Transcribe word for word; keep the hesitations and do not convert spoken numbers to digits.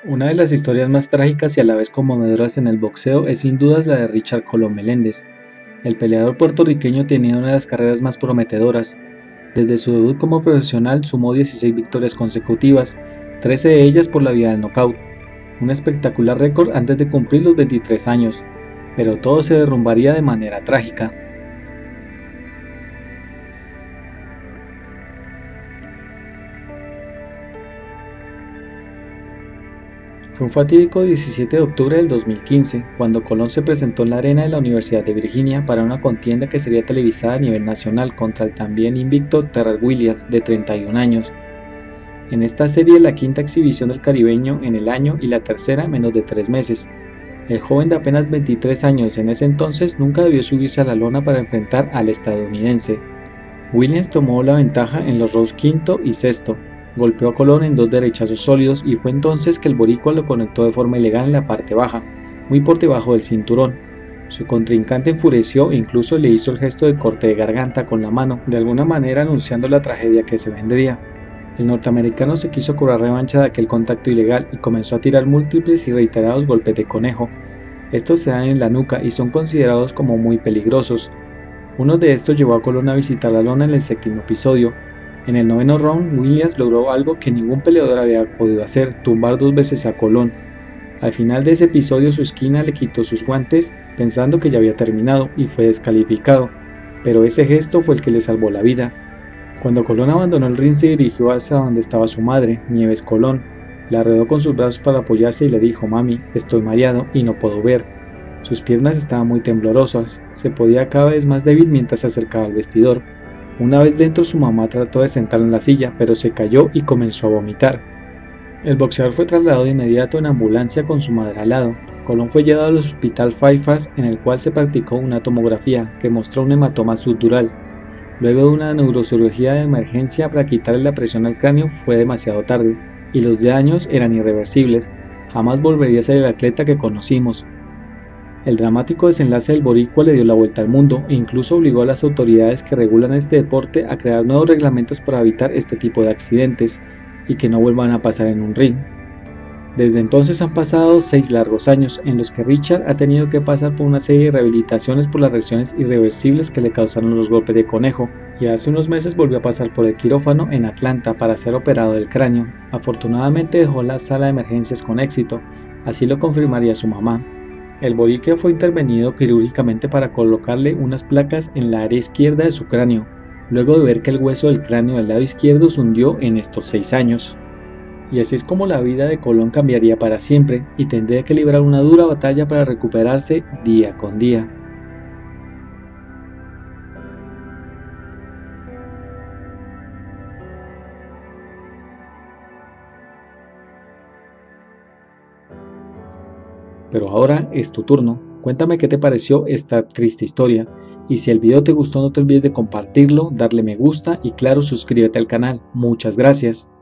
Una de las historias más trágicas y a la vez conmovedoras en el boxeo es sin dudas la de Richard Colón Meléndez. El peleador puertorriqueño tenía una de las carreras más prometedoras. Desde su debut como profesional sumó dieciséis victorias consecutivas, trece de ellas por la vía del nocaut, un espectacular récord antes de cumplir los veintitrés años, pero todo se derrumbaría de manera trágica. Fue un fatídico diecisiete de octubre del dos mil quince, cuando Colón se presentó en la arena de la Universidad de Virginia para una contienda que sería televisada a nivel nacional contra el también invicto Terrell Williams, de treinta y un años. En esta serie la quinta exhibición del caribeño en el año y la tercera en menos de tres meses. El joven de apenas veintitrés años en ese entonces nunca debió subirse a la lona para enfrentar al estadounidense. Williams tomó la ventaja en los rounds quinto y sexto. Golpeó a Colón en dos derechazos sólidos y fue entonces que el boricua lo conectó de forma ilegal en la parte baja, muy por debajo del cinturón. Su contrincante enfureció e incluso le hizo el gesto de corte de garganta con la mano, de alguna manera anunciando la tragedia que se vendría. El norteamericano se quiso cobrar revancha de aquel contacto ilegal y comenzó a tirar múltiples y reiterados golpes de conejo. Estos se dan en la nuca y son considerados como muy peligrosos. Uno de estos llevó a Colón a visitar la lona en el séptimo episodio. En el noveno round, Williams logró algo que ningún peleador había podido hacer, tumbar dos veces a Colón. Al final de ese episodio su esquina le quitó sus guantes pensando que ya había terminado y fue descalificado, pero ese gesto fue el que le salvó la vida. Cuando Colón abandonó el ring se dirigió hacia donde estaba su madre, Nieves Colón. La rodeó con sus brazos para apoyarse y le dijo: «Mami, estoy mareado y no puedo ver». Sus piernas estaban muy temblorosas, se podía cada vez más débil mientras se acercaba al vestidor. Una vez dentro su mamá trató de sentarlo en la silla, pero se cayó y comenzó a vomitar. El boxeador fue trasladado de inmediato en ambulancia con su madre al lado. Colón fue llevado al hospital Fairfax, en el cual se practicó una tomografía que mostró un hematoma subdural. Luego de una neurocirugía de emergencia para quitarle la presión al cráneo fue demasiado tarde, y los daños eran irreversibles. Jamás volvería a ser el atleta que conocimos. El dramático desenlace del boricua le dio la vuelta al mundo e incluso obligó a las autoridades que regulan este deporte a crear nuevos reglamentos para evitar este tipo de accidentes y que no vuelvan a pasar en un ring. Desde entonces han pasado seis largos años en los que Richard ha tenido que pasar por una serie de rehabilitaciones por las lesiones irreversibles que le causaron los golpes de conejo, y hace unos meses volvió a pasar por el quirófano en Atlanta para ser operado del cráneo. Afortunadamente dejó la sala de emergencias con éxito, así lo confirmaría su mamá. El boricua fue intervenido quirúrgicamente para colocarle unas placas en la área izquierda de su cráneo, luego de ver que el hueso del cráneo del lado izquierdo se hundió en estos seis años. Y así es como la vida de Colón cambiaría para siempre y tendría que librar una dura batalla para recuperarse día con día. Pero ahora es tu turno. Cuéntame qué te pareció esta triste historia, y si el video te gustó no te olvides de compartirlo, darle me gusta y claro, suscríbete al canal. Muchas gracias.